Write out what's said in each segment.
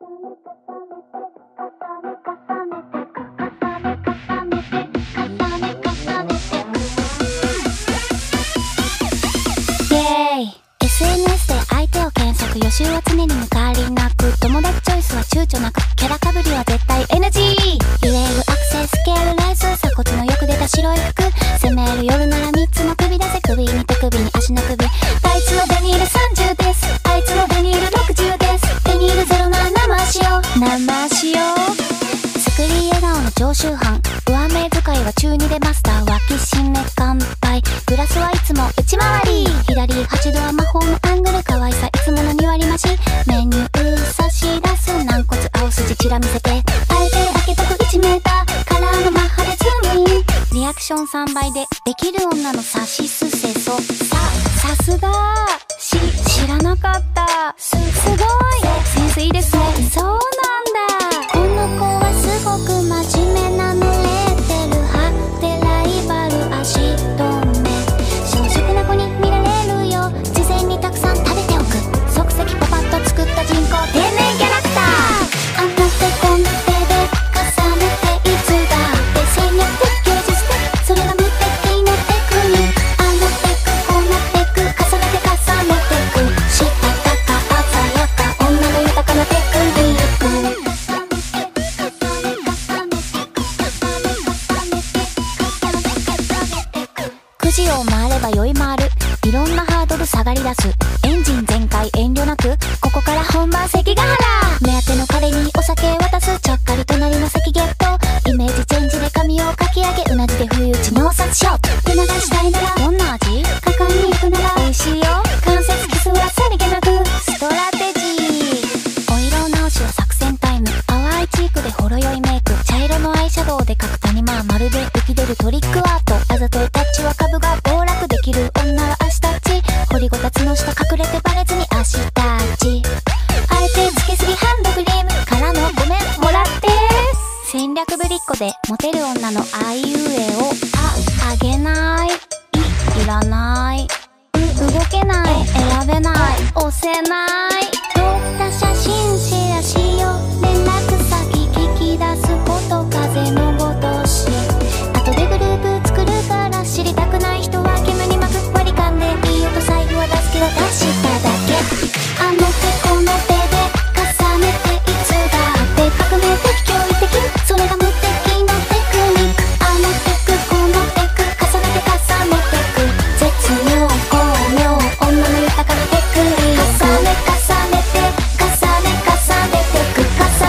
SNS で相手を検索、予習は常に抜かりなく、友達チョイスは躊躇なく、キャラかぶりは絶対 NG。 揺れるアクセススケールレース、鎖骨のよく出た白い服、攻める夜なら3つの首出せ、首に手首に足の首、あいつのデニール30です、あいつのデニール60です、デニール0なら生しよう生しよう。作り笑顔の常習犯、上目遣いは中2でマスター、脇締め乾杯、グラスはいつも内回り、左8度は魔法のアングル、可愛さいつもの2割増し、メニュー差し出す軟骨青筋ちら見せて、あえて開けとく1メーターカラーのマッハでズームイン、リアクション3倍でできる女のさしすせそ、さすが知らなかった、すごいセンスいいですね。そうなんだ、この子はすごく真面目なの、レーテル貼ってライバル足止め、小食な子に見られるよ、事前にたくさん食べておく、即席パパッと作った人工天然キャラクター、あの手この手で重ねていつだって戦略的芸術的、それが無敵のテクニック、あのテクこのテク重ねてく、したたか鮮やか女の豊かなテクニック、9時を回れば酔い回る、いろんなハードル下がり出す、エンジン全開遠慮なく、ここから本番関ヶ原、目当ての彼にお酒渡す、ちゃっかり隣の席ゲット、イメージチェンジで髪をかき上げ、うなじで不意打ち脳殺ショット、促したいならどんな味、果敢に行くなら美味しいよ、関節キスはさりげなくストラテジー、お色直しは作戦タイム、淡いチークでほろ酔いメイク、茶色のアイシャドウで描く谷間、まるで浮き出るトリックアート、あざといタッチは株が暴落できる女は足タッチ、掘りごたつの下隠れてバレずに足タッチ、あえてつけすぎハンドクリームからのごめんもらって、戦略ぶりっ子でモテる女のあいうえをあげない、いらない、動けない、選べない、押せない、撮った写真シェアしよう、連絡先聞き出すこと風のごとし、後でグループ作るから知りたくない人は煙に巻く、割り勘でいい音財布は出すけど出しただけ、あの手この手で重ねていつだって革命的驚異的、それが無敵のテクニック、あのテクこのテク重ねてく、絶妙巧妙女の豊かなテクニック、重ねてく、重ねて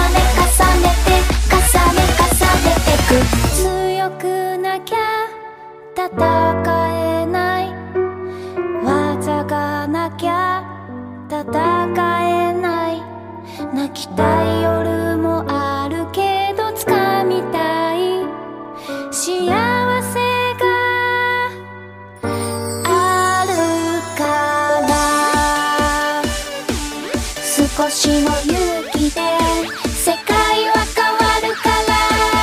く、強くなきゃ戦えない、技がなきゃ戦えない、泣きたい夜もあるけど掴みたい幸せがあるから、少しの勇気で世界は変わるから、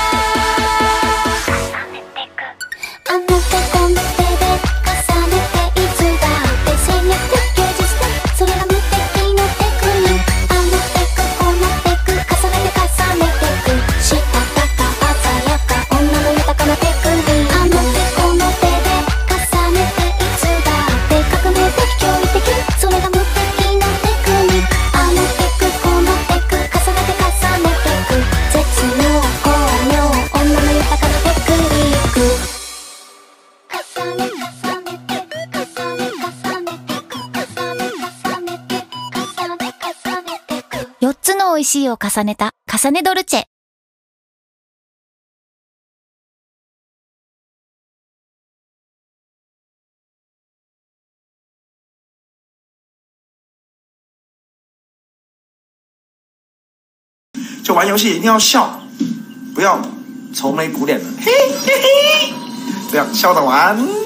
あの手この手で重ねていつだって戦略的芸術的、それが無敵のテクニック、あのテクこのテク重ねてく、したたか鮮やか女の豊かなテクニック、あの手この手で重ねていつだって革命的驚異的、それが無敵のテクニック、あのテクこのテク重ねてく、絶妙巧妙女の豊かなテクニック、4つの美味しいを重ねた重ねドルチェ。 就玩游戏一定要笑，不要愁眉苦脸的，嘿嘿嘿，这样笑得完。